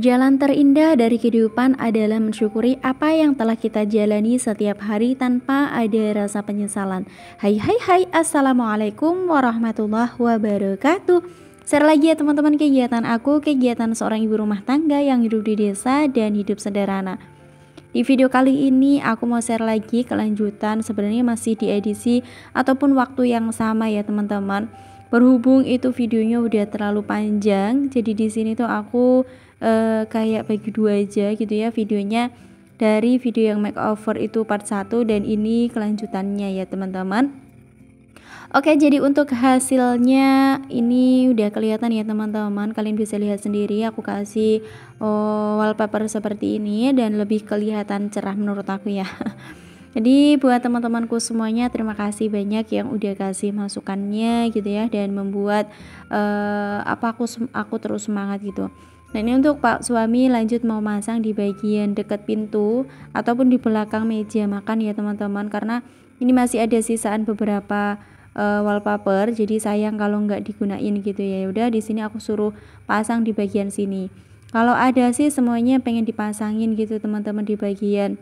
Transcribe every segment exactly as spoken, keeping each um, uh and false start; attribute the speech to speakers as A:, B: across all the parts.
A: Jalan terindah dari kehidupan adalah mensyukuri apa yang telah kita jalani setiap hari tanpa ada rasa penyesalan. Hai hai hai, assalamualaikum warahmatullahi wabarakatuh. Share lagi ya teman-teman kegiatan aku, kegiatan seorang ibu rumah tangga yang hidup di desa dan hidup sederhana. Di video kali ini aku mau share lagi kelanjutan, sebenarnya masih di edisi ataupun waktu yang sama ya teman-teman. Berhubung itu videonya udah terlalu panjang, jadi di sini tuh aku eh, kayak bagi dua aja gitu ya videonya. Dari video yang makeover itu part satu dan ini kelanjutannya ya teman-teman. Oke, jadi untuk hasilnya ini udah kelihatan ya teman-teman. Kalian bisa lihat sendiri aku kasih oh, wallpaper seperti ini dan lebih kelihatan cerah menurut aku ya. Jadi buat teman-temanku semuanya, terima kasih banyak yang udah kasih masukannya gitu ya, dan membuat uh, apa aku aku terus semangat gitu. Nah ini untuk Pak suami lanjut mau masang di bagian dekat pintu ataupun di belakang meja makan ya teman-teman, karena ini masih ada sisaan beberapa uh, wallpaper, jadi sayang kalau nggak digunain gitu ya. Udah di sini aku suruh pasang di bagian sini. Kalau ada sih semuanya pengen dipasangin gitu teman-teman di bagian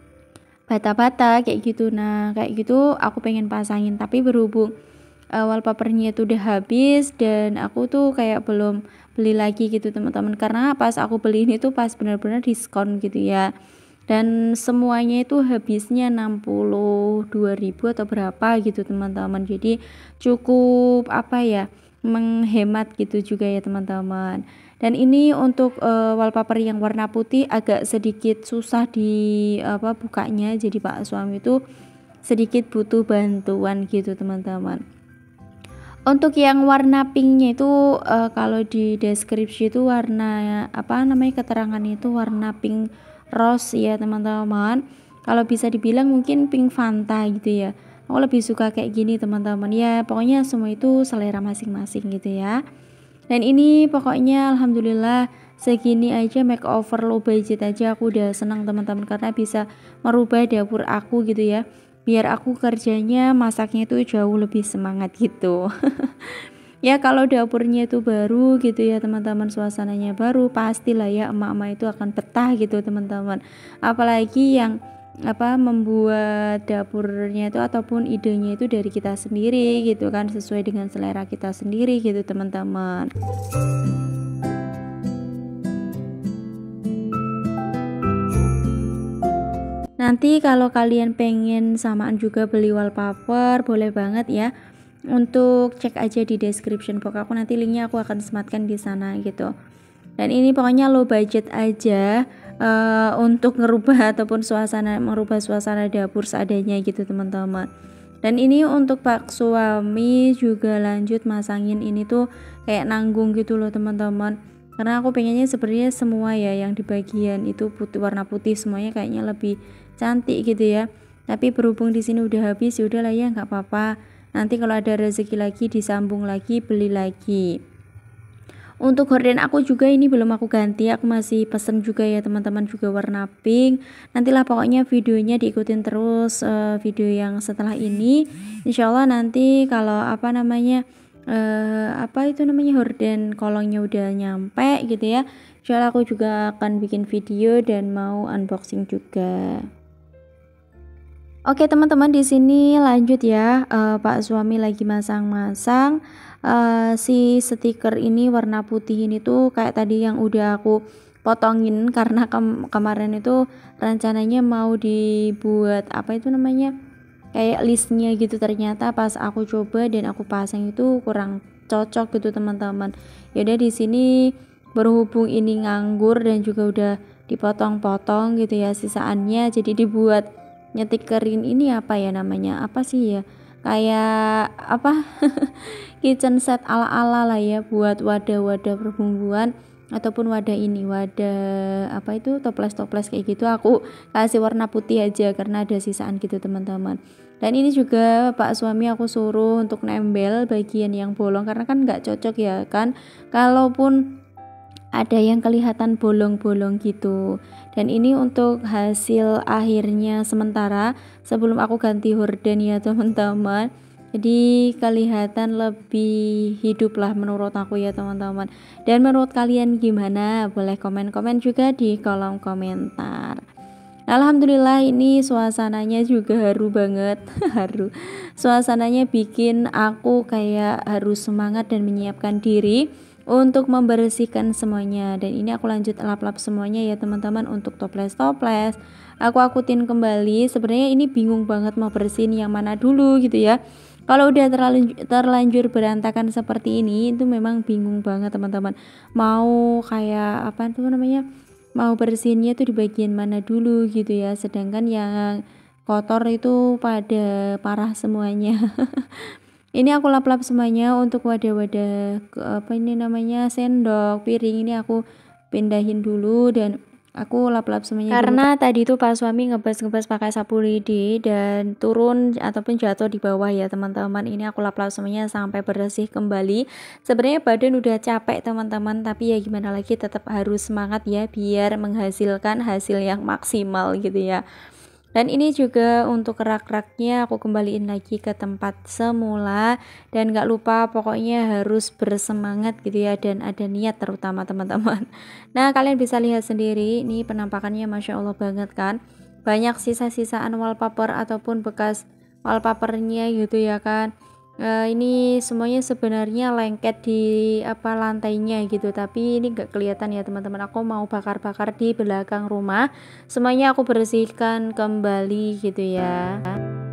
A: bata-bata kayak gitu. Nah kayak gitu aku pengen pasangin, tapi berhubung uh, wallpapernya itu udah habis dan aku tuh kayak belum beli lagi gitu teman-teman, karena pas aku beli ini tuh pas benar-benar diskon gitu ya, dan semuanya itu habisnya enam puluh dua ribu atau berapa gitu teman-teman. Jadi cukup apa ya, menghemat gitu juga ya teman-teman. Dan ini untuk uh, wallpaper yang warna putih agak sedikit susah di apa bukanya, jadi Pak suami itu sedikit butuh bantuan gitu teman-teman. Untuk yang warna pinknya itu uh, kalau di deskripsi itu warna apa namanya, keterangannya itu warna pink rose ya teman-teman. Kalau bisa dibilang mungkin pink Fanta gitu ya. Aku lebih suka kayak gini teman-teman ya. Pokoknya semua itu selera masing-masing gitu ya. Dan ini pokoknya alhamdulillah segini aja makeover low budget aja aku udah senang teman-teman, karena bisa merubah dapur aku gitu ya, biar aku kerjanya masaknya itu jauh lebih semangat gitu. Ya kalau dapurnya itu baru gitu ya teman-teman, suasananya baru, pastilah ya emak-emak itu akan betah gitu teman-teman. Apalagi yang apa membuat dapurnya itu ataupun idenya itu dari kita sendiri gitu kan, sesuai dengan selera kita sendiri gitu teman-teman. Nanti kalau kalian pengen samaan juga beli wallpaper, boleh banget ya untuk cek aja di description box aku, nanti linknya aku akan sematkan di sana gitu. Dan ini pokoknya low budget aja uh, untuk ngerubah ataupun suasana merubah suasana dapur seadanya gitu teman-teman. Dan ini untuk Pak suami juga lanjut masangin ini tuh kayak nanggung gitu loh teman-teman, karena aku pengennya sebenarnya semua ya yang di bagian itu putih, warna putih semuanya kayaknya lebih cantik gitu ya. Tapi berhubung di sini udah habis, ya udahlah ya nggak apa-apa, nanti kalau ada rezeki lagi disambung lagi, beli lagi. Untuk horden aku juga ini belum aku ganti, aku masih pesen juga ya teman-teman, juga warna pink. Nantilah pokoknya videonya diikutin terus uh, video yang setelah ini. Insya Allah nanti kalau apa namanya uh, apa itu namanya horden kolongnya udah nyampe gitu ya, insya Allah aku juga akan bikin video dan mau unboxing juga. Oke teman-teman, di sini lanjut ya, uh, Pak suami lagi masang-masang uh, si stiker ini warna putih ini tuh kayak tadi yang udah aku potongin, karena ke kemarin itu rencananya mau dibuat apa itu namanya kayak listnya gitu, ternyata pas aku coba dan aku pasang itu kurang cocok gitu teman-teman. Yaudah di sini berhubung ini nganggur dan juga udah dipotong-potong gitu ya sisaannya, jadi dibuat nyetikerin ini apa ya namanya, apa sih ya, kayak apa kitchen set ala-ala lah ya, buat wadah-wadah perbumbuan ataupun wadah ini, wadah apa itu toples-toples kayak gitu, aku kasih warna putih aja karena ada sisaan gitu teman-teman. Dan ini juga Pak suami aku suruh untuk nembel bagian yang bolong, karena kan nggak cocok ya kan kalaupun ada yang kelihatan bolong-bolong gitu. Dan ini untuk hasil akhirnya sementara sebelum aku ganti horden ya teman-teman. Jadi kelihatan lebih hidup lah menurut aku ya teman-teman. Dan menurut kalian gimana? Boleh komen-komen juga di kolom komentar. Alhamdulillah ini suasananya juga haru banget. Haru. Suasananya bikin aku kayak harus semangat dan menyiapkan diri untuk membersihkan semuanya. Dan ini aku lanjut lap-lap semuanya ya teman-teman, untuk toples-toples aku akutin kembali. Sebenarnya ini bingung banget mau bersihin yang mana dulu gitu ya. Kalau udah terlalu terlanjur berantakan seperti ini itu memang bingung banget teman-teman, mau kayak apa tuh namanya, mau bersihinnya tuh di bagian mana dulu gitu ya. Sedangkan yang kotor itu pada parah semuanya. Ini aku lap-lap semuanya untuk wadah-wadah apa ini namanya, sendok, piring, ini aku pindahin dulu dan aku lap-lap semuanya karena dulu. Tadi tuh pas suami ngebas-ngebas pakai sapu lidi dan turun ataupun jatuh di bawah ya teman-teman. Ini aku lap-lap semuanya sampai bersih kembali. Sebenarnya badan udah capek teman-teman, tapi ya gimana lagi, tetap harus semangat ya biar menghasilkan hasil yang maksimal gitu ya. Dan ini juga untuk rak-raknya aku kembaliin lagi ke tempat semula. Dan gak lupa pokoknya harus bersemangat gitu ya, dan ada niat terutama teman-teman. Nah kalian bisa lihat sendiri, ini penampakannya Masya Allah banget kan. Banyak sisa-sisaan wallpaper ataupun bekas wallpapernya gitu ya kan. Uh, ini semuanya sebenarnya lengket di apa lantainya gitu, tapi ini gak kelihatan ya teman-teman. Aku mau bakar-bakar di belakang rumah, semuanya aku bersihkan kembali gitu ya.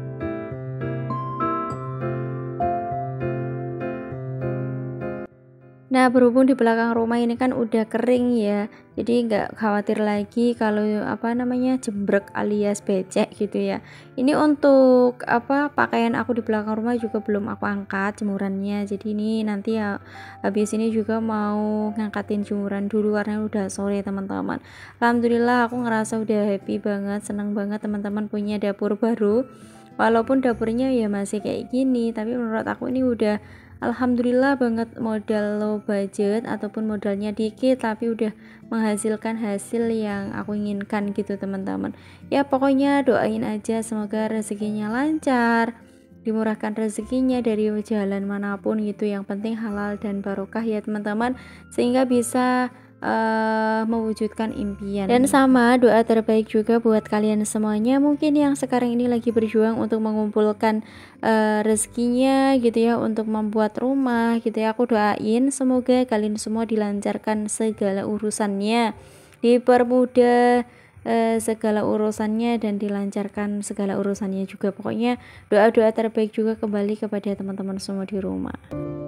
A: Nah berhubung di belakang rumah ini kan udah kering ya, jadi nggak khawatir lagi kalau apa namanya jembrek alias becek gitu ya. Ini untuk apa pakaian aku di belakang rumah juga belum aku angkat jemurannya, jadi ini nanti ya habis ini juga mau ngangkatin jemuran dulu karena udah sore teman-teman. Alhamdulillah aku ngerasa udah happy banget, seneng banget teman-teman punya dapur baru. Walaupun dapurnya ya masih kayak gini, tapi menurut aku ini udah alhamdulillah banget, modal low budget ataupun modalnya dikit tapi udah menghasilkan hasil yang aku inginkan gitu teman-teman. Ya pokoknya doain aja semoga rezekinya lancar, dimurahkan rezekinya dari jalan manapun gitu, yang penting halal dan barokah ya teman-teman, sehingga bisa Uh, mewujudkan impian. Dan sama doa terbaik juga buat kalian semuanya mungkin yang sekarang ini lagi berjuang untuk mengumpulkan uh, rezekinya gitu ya, untuk membuat rumah gitu ya. Aku doain semoga kalian semua dilancarkan segala urusannya, dipermudah uh, segala urusannya, dan dilancarkan segala urusannya juga. Pokoknya doa-doa terbaik juga kembali kepada teman-teman semua di rumah.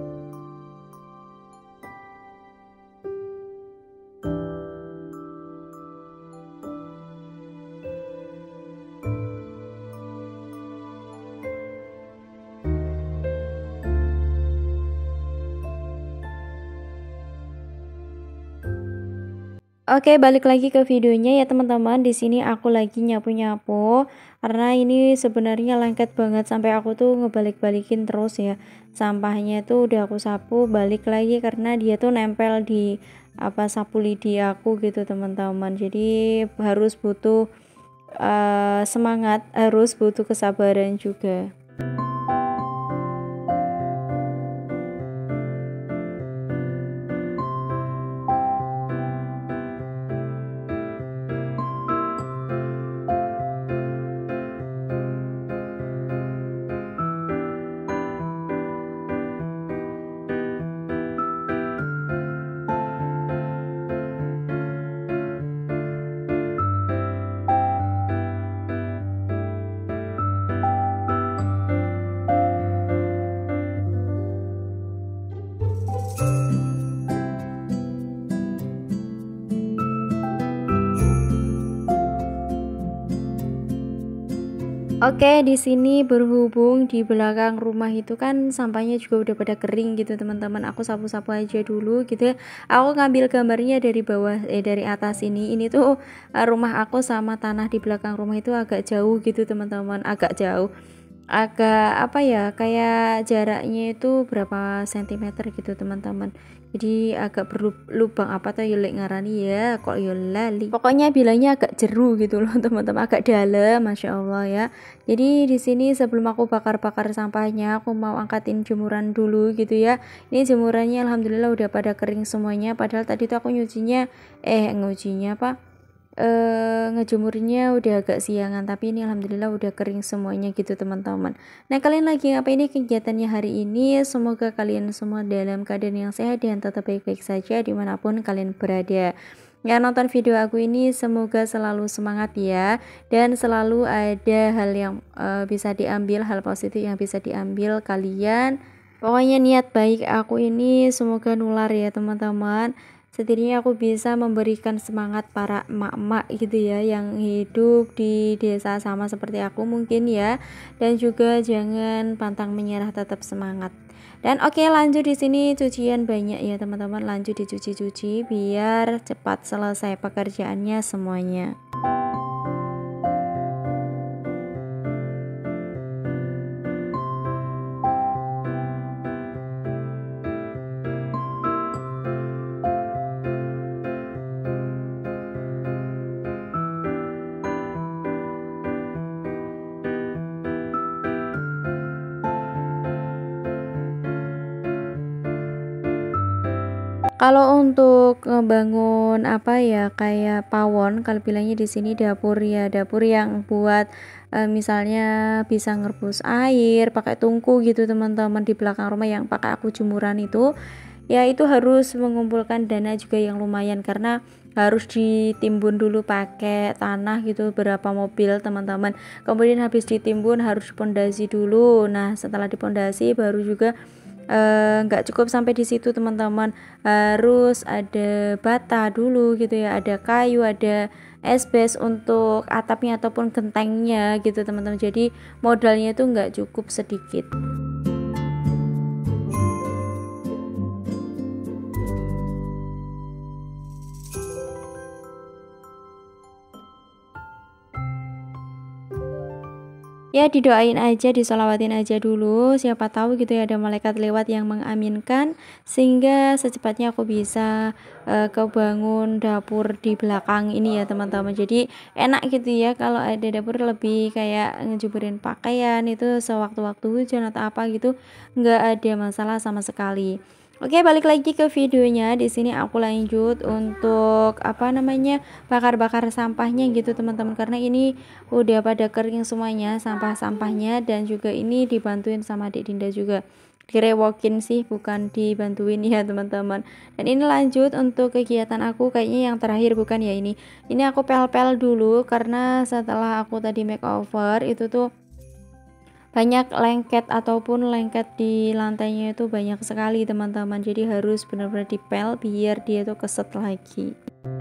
A: Oke, balik lagi ke videonya ya teman-teman. Di sini aku lagi nyapu-nyapu karena ini sebenarnya lengket banget sampai aku tuh ngebalik-balikin terus ya. Sampahnya tuh udah aku sapu balik lagi karena dia tuh nempel di apa sapu lidi aku gitu teman-teman. Jadi harus butuh uh, semangat, harus butuh kesabaran juga. Oke, di sini berhubung di belakang rumah itu kan sampahnya juga udah pada kering gitu teman-teman. Aku sapu-sapu aja dulu gitu ya. Aku ngambil gambarnya dari bawah eh dari atas ini. Ini tuh rumah aku sama tanah di belakang rumah itu agak jauh gitu teman-teman, agak jauh. agak apa ya, kayak jaraknya itu berapa sentimeter gitu teman-teman. Jadi agak berlubang apa tuh yulek ngarani ya, kok yolali. Pokoknya bilangnya agak jeru gitu loh teman-teman, agak dalam, masya Allah ya. Jadi di sini sebelum aku bakar-bakar sampahnya, aku mau angkatin jemuran dulu gitu ya. Ini jemurannya alhamdulillah udah pada kering semuanya. Padahal tadi tuh aku nyucinya, eh nyucinya apa? Uh, ngejemurnya udah agak siangan, tapi ini alhamdulillah udah kering semuanya gitu teman-teman. Nah, kalian lagi ngapain ini kegiatannya hari ini? Semoga kalian semua dalam keadaan yang sehat dan tetap baik-baik saja dimanapun kalian berada. Ya, nonton video aku ini semoga selalu semangat ya, dan selalu ada hal yang uh, bisa diambil, hal positif yang bisa diambil kalian. Pokoknya niat baik aku ini semoga nular ya teman-teman. Setidaknya aku bisa memberikan semangat para emak-emak gitu ya, yang hidup di desa sama seperti aku mungkin ya. Dan juga jangan pantang menyerah, tetap semangat. Dan oke, lanjut di sini cucian banyak ya teman-teman, lanjut dicuci-cuci biar cepat selesai pekerjaannya semuanya. Kalau untuk ngebangun apa ya, kayak pawon, kalau bilangnya di sini dapur ya, dapur yang buat e, misalnya bisa ngerebus air pakai tungku gitu teman-teman, di belakang rumah yang pakai aku jemuran itu ya, itu harus mengumpulkan dana juga yang lumayan, karena harus ditimbun dulu pakai tanah gitu berapa mobil teman-teman. Kemudian habis ditimbun harus pondasi dulu. Nah, setelah dipondasi baru juga nggak uh, cukup sampai di situ teman-teman, harus ada bata dulu gitu ya, ada kayu, ada esbes untuk atapnya ataupun gentengnya gitu teman-teman. Jadi modalnya itu nggak cukup sedikit. Ya, didoain aja, disolawatin aja dulu, siapa tahu gitu ya ada malaikat lewat yang mengaminkan sehingga secepatnya aku bisa uh, kebangun dapur di belakang ini ya teman-teman. Jadi enak gitu ya kalau ada dapur, lebih kayak ngejuburin pakaian itu sewaktu-waktu hujan atau apa gitu, nggak ada masalah sama sekali. Oke, balik lagi ke videonya. Di sini aku lanjut untuk apa namanya, bakar-bakar sampahnya gitu teman-teman, karena ini udah pada kering semuanya sampah-sampahnya, dan juga ini dibantuin sama Adik Dinda juga, direwokin sih bukan dibantuin ya teman-teman. Dan ini lanjut untuk kegiatan aku, kayaknya yang terakhir bukan ya, ini ini aku pel-pel dulu karena setelah aku tadi makeover itu tuh banyak lengket ataupun lengket di lantainya itu banyak sekali teman-teman, jadi harus benar-benar dipel biar dia tuh keset lagi.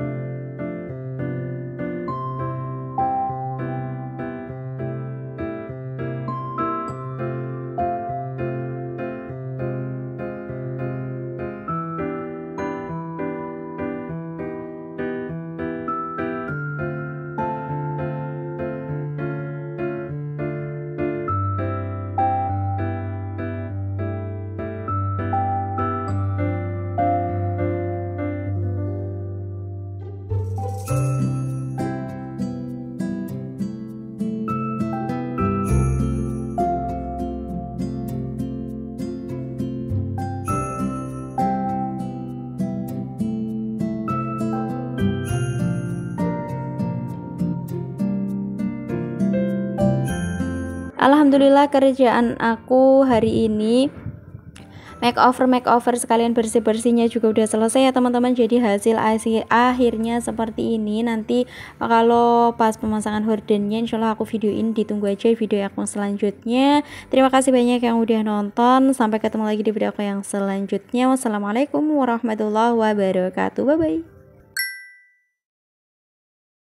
A: Alhamdulillah kerjaan aku hari ini makeover makeover sekalian bersih bersihnya juga udah selesai ya teman-teman. Jadi hasil akhir akhirnya seperti ini. Nanti kalau pas pemasangan hordennya insyaallah aku videoin, ditunggu aja video aku selanjutnya. Terima kasih banyak yang udah nonton, sampai ketemu lagi di video aku yang selanjutnya. Wassalamualaikum warahmatullahi wabarakatuh. Bye bye.